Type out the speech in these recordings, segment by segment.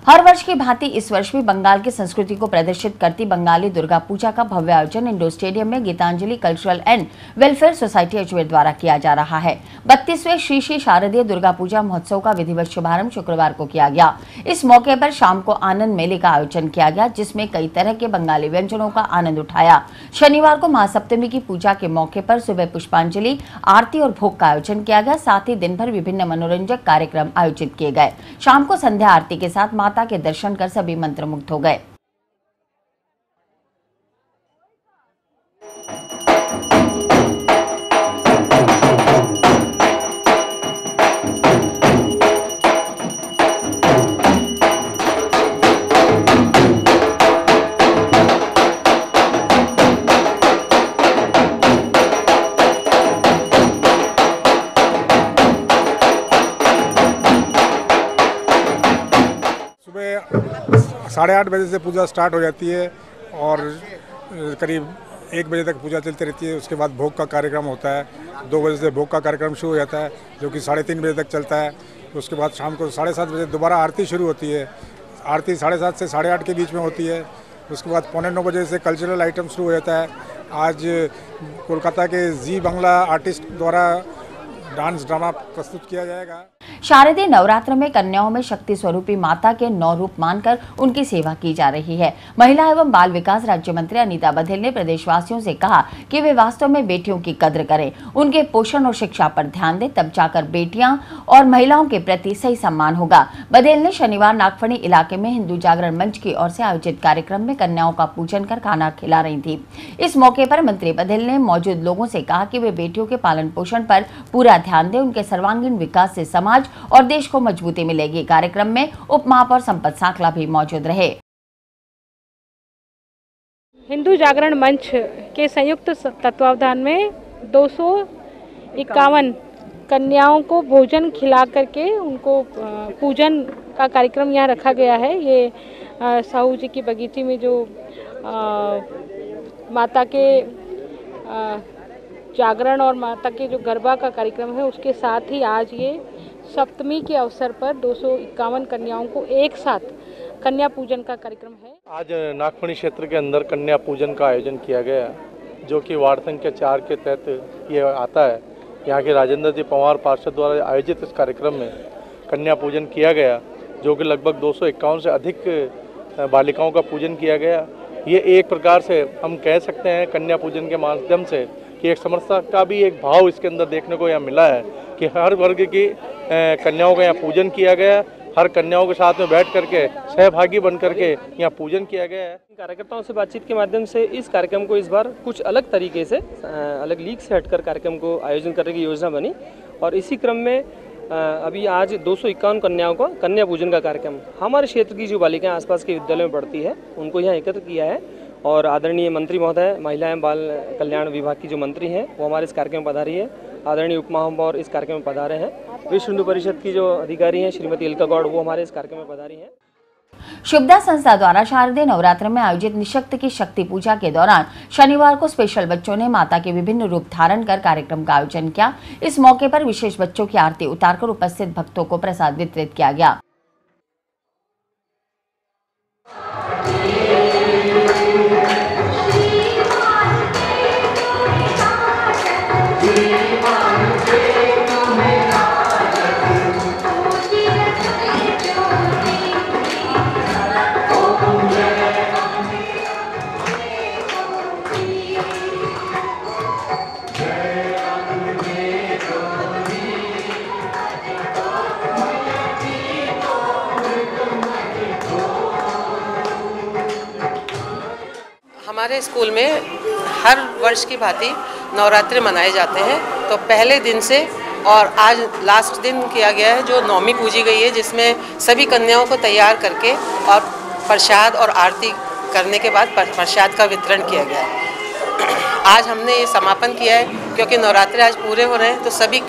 हर वर्ष की भांति इस वर्ष भी बंगाल की संस्कृति को प्रदर्शित करती बंगाली दुर्गा पूजा का भव्य आयोजन इंडोर स्टेडियम में Geetanjali cultural and welfare society Ajmer द्वारा किया जा रहा है। 32वें श्री श्री शारदीय दुर्गा पूजा महोत्सव का विधिवत शुभारंभ शुक्रवार को किया गया। इस मौके पर शाम को आनंद मेले का आयोजन किया गया, जिसमें कई तरह के बंगाली व्यंजनों का आनंद उठाया। शनिवार को महासप्तमी की पूजा के मौके पर सुबह पुष्पांजलि, आरती और भोग का आयोजन किया गया। साथ ही दिन भर विभिन्न मनोरंजक कार्यक्रम आयोजित किए गए। शाम को संध्या आरती के साथ माता के दर्शन कर सभी मंत्रमुग्ध हो गए। सुबह 8:30 बजे से पूजा स्टार्ट हो जाती है और करीब 1 बजे तक पूजा चलती रहती है। उसके बाद भोग का कार्यक्रम होता है। 2 बजे से भोग का कार्यक्रम शुरू हो जाता है, जो कि 3:30 बजे तक चलता है। उसके बाद शाम को 7:30 बजे दोबारा आरती शुरू होती है। आरती 7:30 से 8:30 के बीच में होती है। उसके बाद 8:45 बजे से कल्चरल आइटम शुरू हो जाता है। आज कोलकाता के जी बांग्ला आर्टिस्ट द्वारा डांस ड्रामा प्रस्तुत किया जाएगा। शारदीय नवरात्र में कन्याओं में शक्ति स्वरूपी माता के 9 रूप मानकर उनकी सेवा की जा रही है। महिला एवं बाल विकास राज्य मंत्री अनीता बघेल ने प्रदेशवासियों से कहा कि वे वास्तव में बेटियों की कद्र करें, उनके पोषण और शिक्षा पर ध्यान दें, तब जाकर बेटियां और महिलाओं के प्रति सही सम्मान होगा। बघेल ने शनिवार नागफनी इलाके में हिंदू जागरण मंच की ओर से आयोजित कार्यक्रम में कन्याओं का पूजन कर खाना खिला रही थी। इस मौके पर मंत्री बघेल ने मौजूद लोगों से कहा कि वे बेटियों के पालन पोषण पर पूरा ध्यान दें। उनके सर्वांगीण विकास से समाज और देश को मजबूती मिलेगी। कार्यक्रम में उप महापौर संपत सांखला भी मौजूद रहे। हिंदू जागरण मंच के संयुक्त तत्वावधान में 251 कन्याओं को भोजन खिला करके उनको पूजन का कार्यक्रम यहाँ रखा गया है। ये साहू जी की बगीचे में जो माता के जागरण और माता के जो गरबा का कार्यक्रम है, उसके साथ ही आज ये सप्तमी के अवसर पर 251 कन्याओं को एक साथ कन्या पूजन का कार्यक्रम है। आज नागफनी क्षेत्र के अंदर कन्या पूजन का आयोजन किया गया, जो कि वार्ड संख्या 4 के तहत ये आता है। यहाँ के राजेंद्र जी पवार पार्षद द्वारा आयोजित इस कार्यक्रम में कन्या पूजन किया गया, जो कि लगभग 251 से अधिक बालिकाओं का पूजन किया गया। ये एक प्रकार से हम कह सकते हैं कन्या पूजन के माध्यम से कि एक समरसता का भी एक भाव इसके अंदर देखने को यहाँ मिला है कि हर वर्ग की कन्याओं का यहाँ पूजन किया गया। हर कन्याओं के साथ में बैठ करके सहभागी बन करके यहाँ पूजन किया गया है। कार्यकर्ताओं से बातचीत के माध्यम से इस कार्यक्रम को इस बार कुछ अलग तरीके से, अलग लीग से हटकर कार्यक्रम को आयोजन करने की योजना बनी और इसी क्रम में अभी आज 251 कन्याओं का कन्या पूजन का कार्यक्रम हमारे क्षेत्र की जो बालिकाएं आसपास के विद्यालयों में पढ़ती है उनको यहाँ एकत्र किया है। और आदरणीय मंत्री महोदय, महिला एवं बाल कल्याण विभाग की जो मंत्री हैं वो हमारे इस कार्यक्रम में पधारी है। आदरणीय उप महापौर इस कार्यक्रम में पधारे हैं। विश्व हिंदू परिषद की जो अधिकारी हैं श्रीमती इल्का गौड़, वो हमारे इस कार्यक्रम में पधारी हैं। शुभदा संस्था द्वारा शारदीय नवरात्र में आयोजित निशक्त की शक्ति पूजा के दौरान शनिवार को स्पेशल बच्चों ने माता के विभिन्न रूप धारण कर कार्यक्रम का आयोजन किया। इस मौके पर विशेष बच्चों की आरती उतारकर उपस्थित भक्तों को प्रसाद वितरित किया गया। हमारे स्कूल में हर वर्ष की भांति नवरात्रि मनाए जाते हैं। तो पहले दिन से और आज लास्ट दिन किया गया है जो नवमी पूजी गई है, जिसमें सभी कन्याओं को तैयार करके और प्रसाद और आरती करने के बाद प्रसाद का वितरण किया गया है। आज हमने ये समापन किया है क्योंकि नवरात्रि आज पूरे हो रहे हैं, तो सभी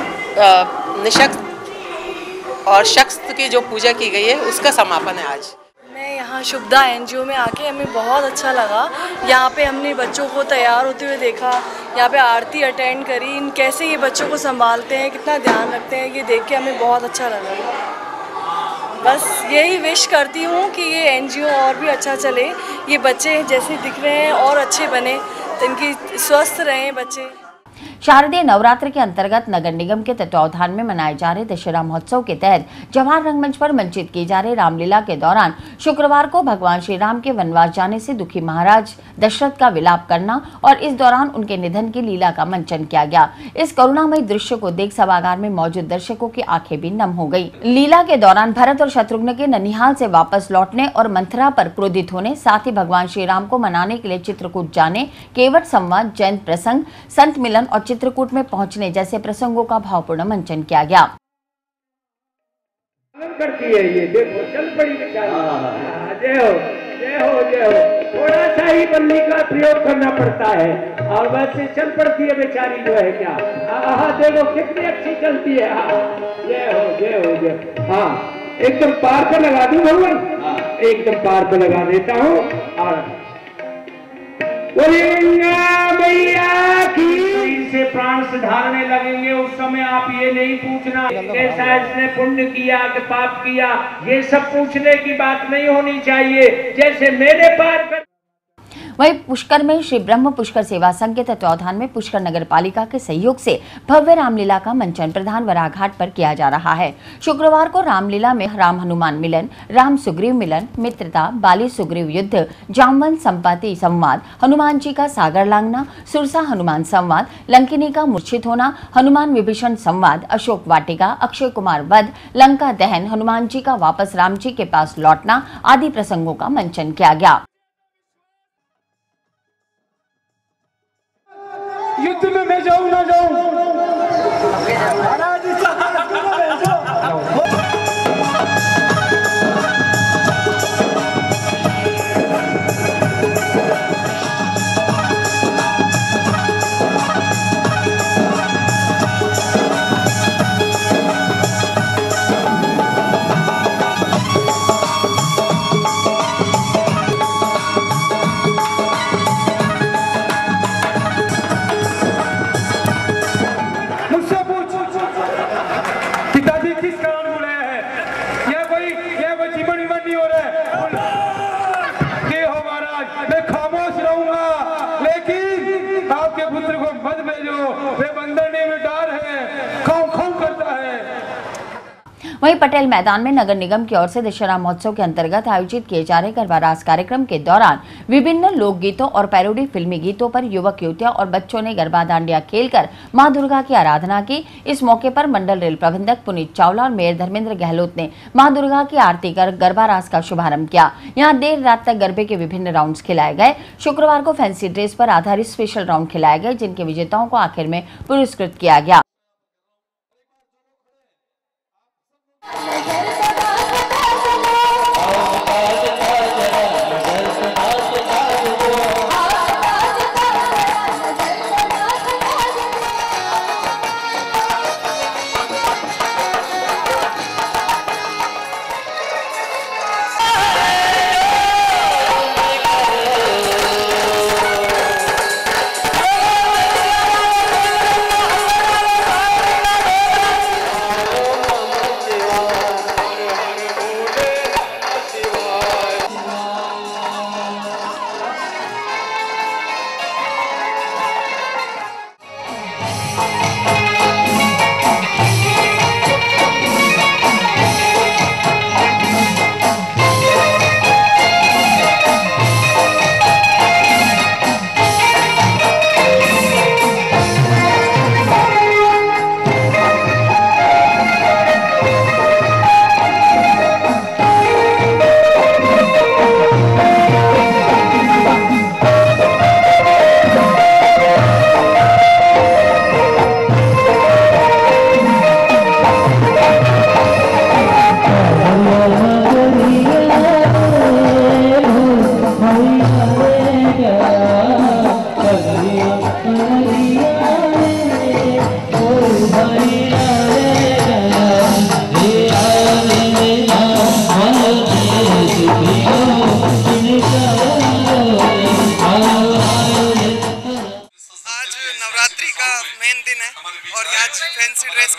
निशक्त और शक्त की जो पूजा की गई है उसका समापन है आज। मैं यहाँ शुभदा एनजीओ में आके हमें बहुत अच्छा लगा। यहाँ पे हमने बच्चों को तैयार होते हुए देखा, यहाँ पे आरती अटेंड करी, कैसे ये बच्चों को संभालते हैं, कितना ध्यान रखते हैं, ये देख के हमें बहुत अच्छा लगा। बस यही विश करती हूँ कि ये एनजीओ और भी अच्छा चले, ये बच्चे जैसे दिख रहे हैं और अच्छे बने, तो इनकी स्वस्थ रहें बच्चे। शारदीय नवरात्र के अंतर्गत नगर निगम के तत्वावधान में मनाए जा रहे दशहरा महोत्सव के तहत जवाहर रंगमंच पर मंचित की जा रही रामलीला के दौरान शुक्रवार को भगवान श्री राम के वनवास जाने से दुखी महाराज दशरथ का विलाप करना और इस दौरान उनके निधन की लीला का मंचन किया गया। इस करुणामयी दृश्य को देख सभागार में मौजूद दर्शकों की आंखें भी नम हो गयी। लीला के दौरान भरत और शत्रुघ्न के ननिहाल से वापस लौटने और मंथरा पर क्रोधित होने, साथ ही भगवान श्री राम को मनाने के लिए चित्रकूट जाने, केवट संवाद, जैन प्रसंग, संत मिलन और चित्रकूट में पहुंचने जैसे प्रसंगों का भावपूर्ण मंचन किया गया। करती है ये, देखो चल पड़ी बेचारी। जय हो जय हो जय हो। थोड़ा सा ही बल्ली का प्रयोग करना पड़ता है और वैसे चल पड़ती है बेचारी जो है क्या। देखो कितनी अच्छी चलती है। जय हो जय हो जय। हाँ एकदम पार पे लगा दूं भगवान, एकदम पार पे लगा देता हूँ। और गंगा मैया की से प्राण सुधारने लगेंगे उस समय आप ये नहीं पूछना कैसा इसने पुण्य किया कि पाप किया, ये सब पूछने की बात नहीं होनी चाहिए। जैसे मेरे पास वहीं पुष्कर में श्री ब्रह्म पुष्कर सेवा संघ के तत्वावधान में पुष्कर नगर पालिका के सहयोग से भव्य रामलीला का मंचन प्रधान वराह घाट पर किया जा रहा है। शुक्रवार को रामलीला में राम हनुमान मिलन, राम सुग्रीव मिलन, मित्रता, बाली सुग्रीव युद्ध, जामवंत संपाति संवाद, हनुमान जी का सागर लांघना, सुरसा हनुमान संवाद, लंकिनी का मूर्छित होना, हनुमान विभीषण संवाद, अशोक वाटिका, अक्षय कुमार वध, लंका दहन, हनुमान जी का वापस राम जी के पास लौटना आदि प्रसंगों का मंचन किया गया। युद्ध में मैं जाऊं ना जाऊं, वहीं पटेल मैदान में नगर निगम की ओर से दशहरा महोत्सव के अंतर्गत आयोजित किए जा रहे गरबा रास कार्यक्रम के दौरान विभिन्न लोकगीतों और पैरोडी फिल्मी गीतों पर युवक युवतियां और बच्चों ने गरबा डांडिया खेलकर मां दुर्गा की आराधना की। इस मौके पर मंडल रेल प्रबंधक पुनीत चावला और मेयर धर्मेंद्र गहलोत ने मां दुर्गा की आरती कर गरबा रास का शुभारंभ किया। यहाँ देर रात तक गरबे के विभिन्न राउंड खिलाए गए। शुक्रवार को फैंसी ड्रेस पर आधारित स्पेशल राउंड खिलाए गए, जिनके विजेताओं को आखिर में पुरस्कृत किया गया।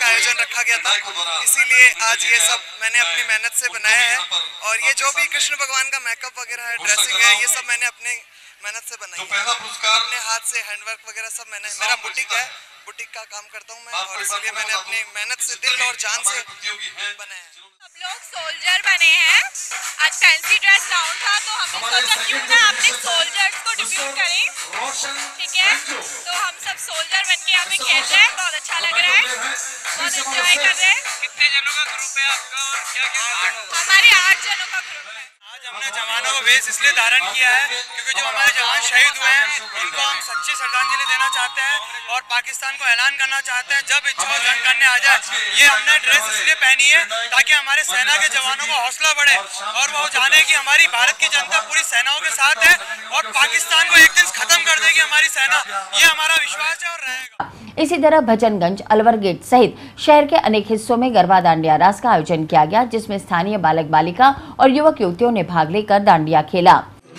आयोजन रखा गया था, इसीलिए आज ये सब मैंने अपनी मेहनत से बनाया है। और ये जो भी कृष्ण भगवान का मेकअप वगैरह है, ड्रेसिंग है, ये सब मैंने अपने मेहनत से बनाई है। अपने हाथ से हैंडवर्क वगैरह सब मैंने, मेरा बुटीक है, बुटीक का काम करता हूँ मैं, और इसलिए मैंने अपनी मेहनत से, दिल और जान से बनाया है। हम लोग सोल्जर बने हैं। आज फैंसी ड्रेस राउंड था, तो हमने सोचा क्यों ना अपने सोल्जर्स को डिब्यूट करें, ठीक है। तो हम सब सोल्जर बन के यहाँ पे खेल रहे हैं, बहुत अच्छा लग रहा है, बहुत एंजॉय कर रहे हैं। कितने जनों का ग्रुप है आपका और क्या क्या? हमारे 8 जनों का ग्रुप है। आज हमने जवानों को वेश इसलिए धारण किया है क्योंकि जो हमारे जवान शहीद हुए हैं उनको हम सच्ची श्रद्धांजलि देना चाहते हैं और पाकिस्तान को ऐलान करना चाहते हैं जब इच्छा हो जंग करने आ जाए। ये हमने ड्रेस इसलिए पहनी है ताकि हमारे सेना के जवानों को हौसला बढ़े और वो जाने कि हमारी भारत की जनता पूरी सेनाओं के साथ है और पाकिस्तान को एक दिन खत्म कर देगी हमारी सेना। ये हमारा विश्वास है और रहेगा। इसी तरह भजनगंज, अलवर गेट सहित शहर के अनेक हिस्सों में गरबा दांडिया रास का आयोजन किया गया, जिसमें स्थानीय बालक बालिका और युवक युवतियों ने भाग लेकर दांडिया खेला।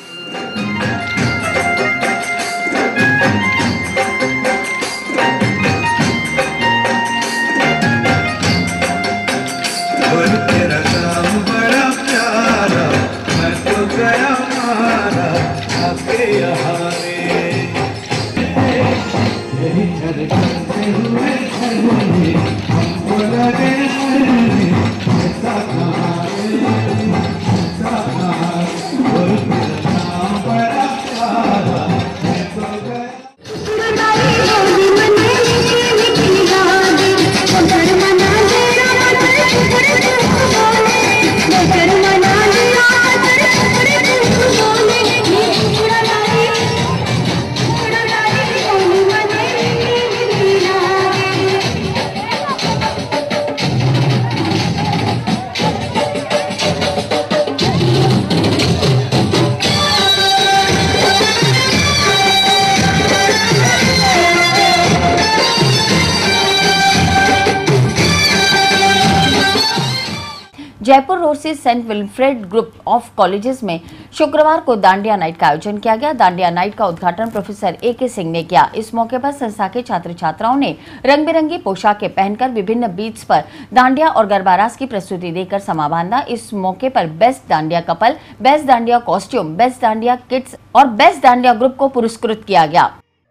जयपुर रोड से Saint Wilfred group of colleges में शुक्रवार को दांडिया नाइट का आयोजन किया गया। दांडिया नाइट का उद्घाटन प्रोफेसर A.K. सिंह ने किया। इस मौके पर संस्था के छात्र छात्राओं ने रंग बिरंगी पोशाकें पहनकर विभिन्न बीट्स पर दांडिया और गरबा रास की प्रस्तुति देकर समा बांधा। इस मौके पर best dandiya couple, best dandiya costume, best dandiya kids और बेस्ट दांडिया ग्रुप को पुरस्कृत किया गया।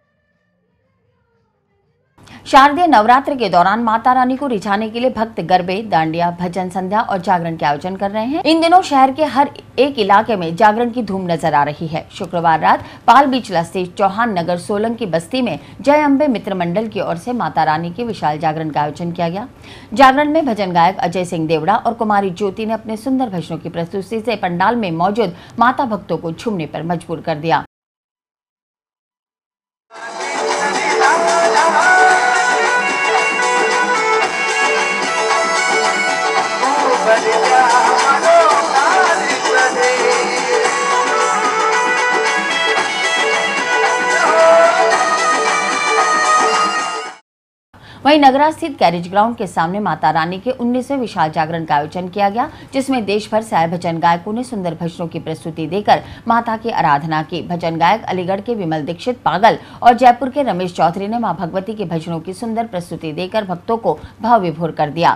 शारदीय नवरात्र के दौरान माता रानी को रिझाने के लिए भक्त गरबे, दांडिया, भजन संध्या और जागरण के आयोजन कर रहे हैं। इन दिनों शहर के हर एक इलाके में जागरण की धूम नजर आ रही है। शुक्रवार रात पाल बिचला स्थित चौहान नगर सोलंग की बस्ती में जय अम्बे मित्र मंडल की ओर से माता रानी के विशाल जागरण का आयोजन किया गया। जागरण में भजन गायक अजय सिंह देवड़ा और कुमारी ज्योति ने अपने सुंदर भजनों की प्रस्तुति से पंडाल में मौजूद माता भक्तों को झूमने पर मजबूर कर दिया। वहीं नगरा स्थित कैरेज ग्राउंड के सामने माता रानी के 19वें विशाल जागरण का आयोजन किया गया, जिसमें देश भर से आए भजन गायकों ने सुंदर भजनों की प्रस्तुति देकर माता की आराधना की। भजन गायक अलीगढ़ के विमल दीक्षित पागल और जयपुर के रमेश चौधरी ने मां भगवती के भजनों की सुंदर प्रस्तुति देकर भक्तों को भाव विभोर कर दिया।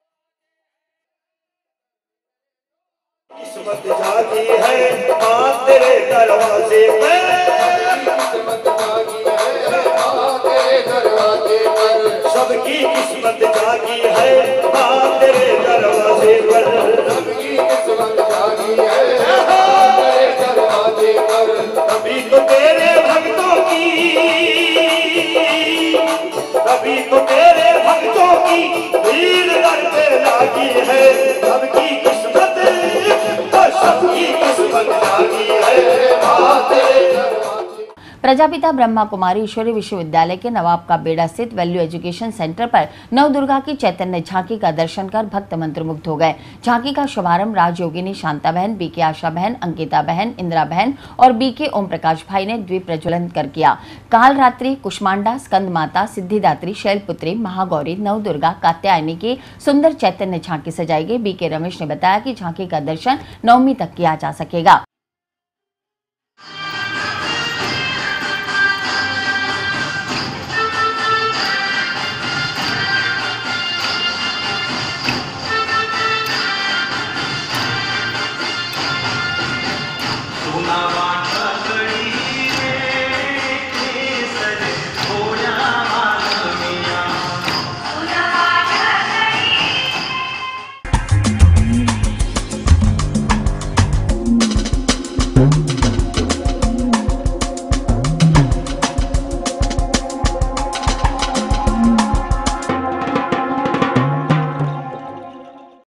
सबकी किस्मत जागी है मां तेरे दरवाजे पर, सबकी किस्मत जागी है मां तेरे दरवाजे पर। तभी तो तेरे भक्तों की, तभी तो तेरे भक्तों की भीड़ दर पे लागी है। सबकी किस्मत, सबकी किस्मत जागी है मां तेरे दरवाजे। प्रजापिता ब्रह्मा कुमारी ईश्वरी विश्वविद्यालय के नवाब का बेड़ा स्थित वैल्यू एजुकेशन सेंटर पर नवदुर्गा की चैतन्य झांकी का दर्शन कर भक्त मंत्रमुग्ध हो गए। झांकी का शुभारंभ राजयोगिनी शांता बहन, बीके आशा बहन, अंकिता बहन, इंदिरा बहन और बीके ओम प्रकाश भाई ने द्वीप प्रज्वलन कर किया। कालरात्रि, कुष्मांडा, स्कंद माता, सिद्धिदात्री, शैलपुत्री, महागौरी, नवदुर्गा, कात्यायनी की सुंदर चैतन्य झांकी सजाई गई। बीके रमेश ने बताया कि झांकी का दर्शन 9वीं तक किया जा सकेगा।